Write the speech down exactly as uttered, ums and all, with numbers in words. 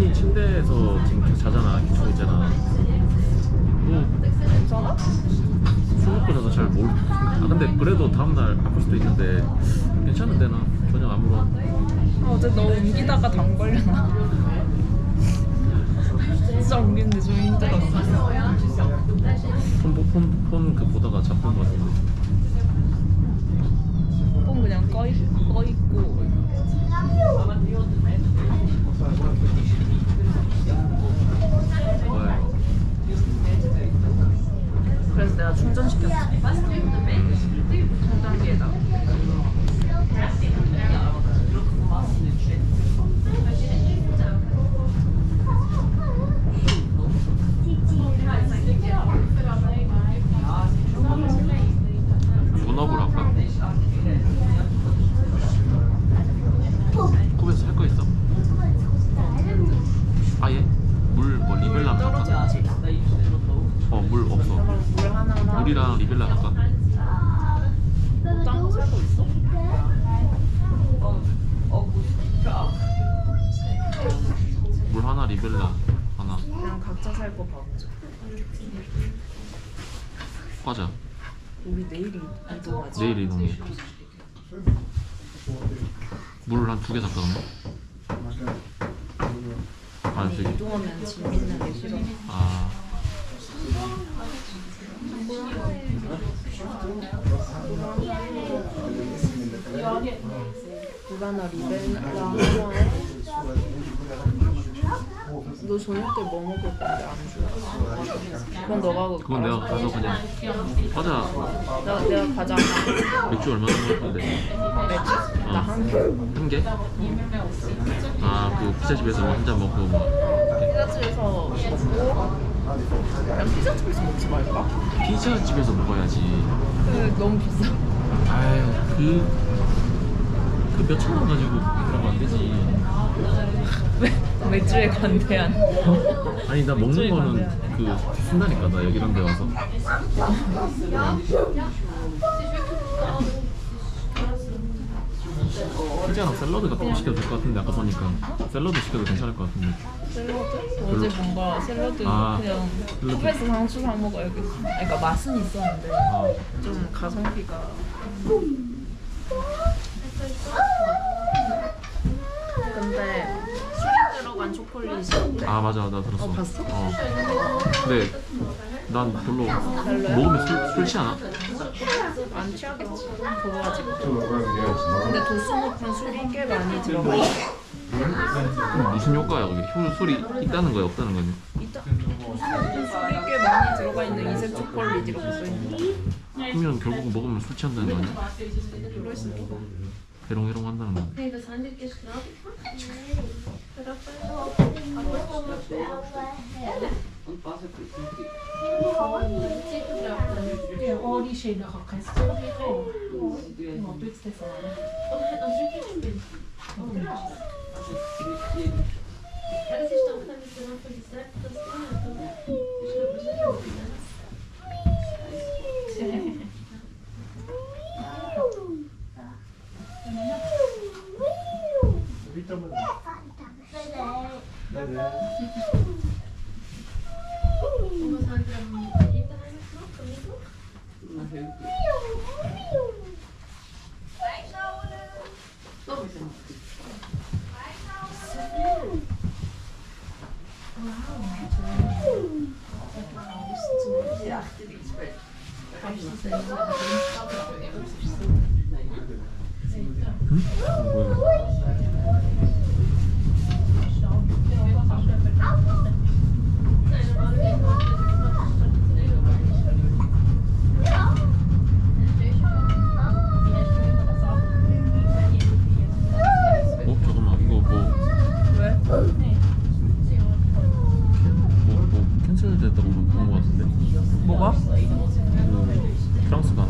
우리 침대에서 지금 계속 자잖아. 기초 있잖아. 뭐 괜찮아? 술 먹고 자서 잘 모르. 아 근데 그래도 다음날 아플 수도 있는데 괜찮은데 나 전혀 아무런. 아, 어제 너 옮기다가 담 걸렸나? 진짜 옮기는데 좀 힘들었어. 폰폰폰 그 보다가 잡힌 거 같은데. 폰 그냥 꺼, 있, 꺼 있고. 뭐야 이거? 그래서 내가 충전시켰어. 충전기에다가. 본업을 할까? 컵에서 살 거 있어? 아예? 물 뭐 리벨라 할까? 떨어졌지? 어 물 없어. 그럼 물 하나만. 물이랑 리벨라 할까? 딴거 살고 있어? 물 하나 리벨라 하나. 그냥 각자 살 거 봐보자. 과자. 우리 내일이 이동하지. 내일 이동해. 물을 한 두 개 샀거든요. 아 아니, 저기. 이동하면 짐 있는 게 싫어. 아 물 하나 리벨라 하나에. 너 저녁 때 뭐 먹을 건데 안 줘? 그건 너가 그건 내가 가서 그냥 과자. 내가 내가 과자 하나. 맥주 얼마나 먹을 건데? 맥주? 나 한 개. 한 개? 아 그 피자집에서 한 잔 먹고 뭐. 피자집에서 먹고 그냥 피자집에서 먹지 말까? 피자집에서 먹어야지. 그 너무 비싸. 아유 그그 몇천 원 가지고 그러면 안 되지. 맥주에 관대한. 아니 나 먹는 거는 그 쓴다니까 나 여기 이런 데 와서. 피자랑 샐러드 같은 거 시켜도 될 것 같은데 아까 보니까 샐러드 시켜도 괜찮을 것 같은데. 샐러드? 어제 뭔가 샐러드 아, 그냥 샐러드. 컵에서 상추 사 먹어야겠어. 그러니까 맛은 있었는데 아, 좀 가성비가. 근데 술이 들어간 초콜릿이 어때? 아 맞아 나 들었어. 어, 봤어? 어. 근데 난 별로 먹으면 술, 술 취하나? 안 취하겠지. 그거가지고. 근데 도수 높은 술이 꽤 많이 들어가 있어. 그럼 무슨 효과야 그게? 효, 술이 있다는 거야 없다는 거냐? 이따 도수 높은 술이 꽤 많이 들어가 있는 이색 초콜릿 이렇게 써있는데. 그러면 결국 먹으면 술 취한다는 거 아니야? 그럴 수도 있고. 해롱해롱 한다는 거. Nee, was handjes knap. Oh, die schöne Orchester. Oh, du bist das auch. Ja, das ist doch dann so von die Seite, das Und was haben wir am Ende noch? Comigo? 응? 뭐야? 어 잠깐만 이거 뭐 왜? 뭐, 뭐 캔슬됐다고 본 거 같은데? 뭐가? 그 프랑스 가는